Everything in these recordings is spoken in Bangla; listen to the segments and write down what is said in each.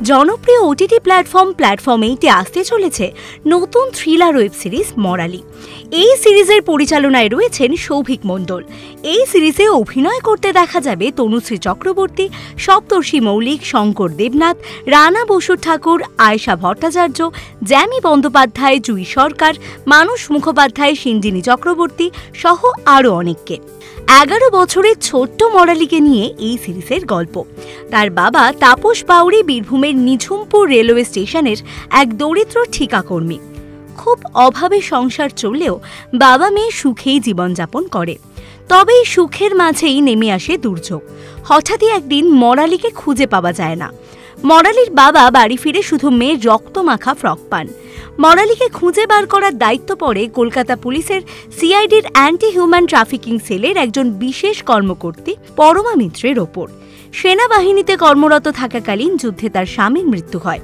জনপ্রিয় ওটিটি প্ল্যাটফর্ম 8-এ আসতে চলেছে নতুন থ্রিলার ওয়েব সিরিজ মরালি। এই সিরিজের পরিচালনায় রয়েছেন সৌভিক মণ্ডল। এই সিরিজে অভিনয় করতে দেখা যাবে তনুশ্রী চক্রবর্তী, সপ্তর্ষি মৌলিক, শঙ্কর দেবনাথ, রানা বসু ঠাকুর, আয়েশা ভট্টাচার্য, জ্যামি বন্দ্যোপাধ্যায়, জুই সরকার, মানস মুখোপাধ্যায়, সিঞ্জিনী চক্রবর্তী সহ আরও অনেককে। 11 বছরের ছোট্ট মরালিকে নিয়ে এই সিরিজের গল্প। তার বাবা তাপস বাউরি বীরভূমের নিঝুমপুর রেলওয়ে স্টেশনের এক দরিদ্র ঠিকাকর্মী। খুব অভাবে সংসার চললেও বাবা মেয়ে সুখেই জীবনযাপন করে। তবে এই সুখের মাঝেই নেমে আসে দুর্যোগ। হঠাৎই একদিন মরালিকে খুঁজে পাওয়া যায় না। মরালির বাবা বাড়ি ফিরে শুধু মেয়ের রক্তমাখা ফ্রক পান। মরালিকে খুঁজে বার করার দায়িত্ব পড়ে কলকাতা পুলিশের সিআইডির অ্যান্টি হিউম্যান ট্রাফিকিং সেলের একজন বিশেষ কর্মকর্ত্রী পরমা মিত্রের ওপর। সেনাবাহিনীতে কর্মরত থাকাকালীন যুদ্ধে তার স্বামীর মৃত্যু হয়।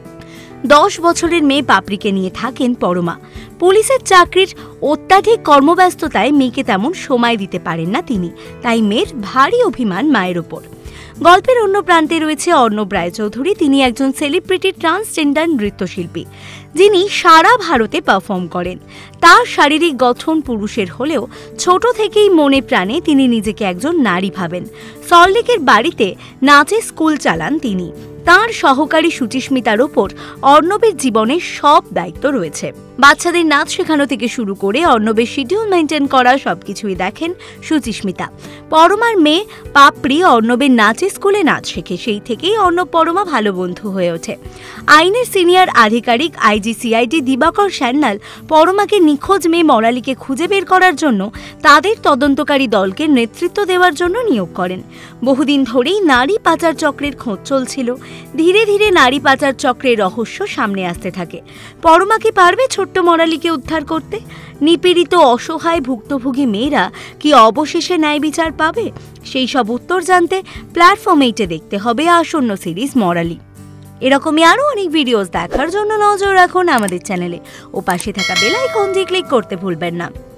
10 বছরের মেয়ে পাপড়িকে নিয়ে থাকেন পরমা। পুলিশের চাকরির অত্যাধিক কর্মব্যস্ততায় মেয়েকে তেমন সময় দিতে পারেন না তিনি, তাই মেয়ের ভারী অভিমান মায়ের ওপর। গল্পের অন্য প্রান্তে রয়েছে অর্ণব রায়চৌধুরী। তিনি একজন সেলিব্রিটি ট্রান্সজেন্ডার নৃত্যশিল্পী, যিনি সারা ভারতে পারফর্ম করেন। তার শারীরিক গঠন পুরুষের হলেও ছোট থেকেই মনে প্রাণে তিনি নিজেকে একজন নারী ভাবেন। সল্টলেকের বাড়িতে নাচের স্কুল চালান তিনি। তাঁর সহকারী সুচিস্মিতার ওপর অর্ণবের জীবনের সব দায়িত্ব রয়েছে। বাচ্চাদের নাচ শেখানো থেকে শুরু করে অর্ণবের শিডিউল মেনটেন করা সবকিছুই দেখেন সুচিস্মিতা। পরমার মেয়ে পাপড়ি অর্ণবের নাচের স্কুলে নাচ শেখে। সেই থেকেই অর্ণব পরমা ভালো বন্ধু হয়ে ওঠে। আইনের সিনিয়র আধিকারিক আইজি-সিআইডি দিবাকর সান্যাল পরমাকে নিখোঁজ মেয়ে মরালিকে খুঁজে বের করার জন্য তাদের তদন্তকারী দলকে নেতৃত্ব দেওয়ার জন্য নিয়োগ করেন। বহুদিন ধরেই নারী পাচার চক্রের খোঁজ চলছিল। ধীরে ধীরে নারী পাচার চক্রের রহস্য সামনে আসতে থাকে। পরমা কি পারবে ছোট্ট মরালিকে উদ্ধার করতে? নিপীড়িত অসহায় ভুক্তভোগী মেয়েরা কি অবশেষে ন্যায় বিচার পাবে? সেই সব উত্তর জানতে প্ল্যাটফর্ম 8-এ দেখতে হবে আসন্ন সিরিজ মরালি। এরকমই আরও অনেক ভিডিওস দেখার জন্য নজর রাখুন আমাদের চ্যানেলে ও পাশে থাকা বেল আইকনটি ক্লিক করতে ভুলবেন না।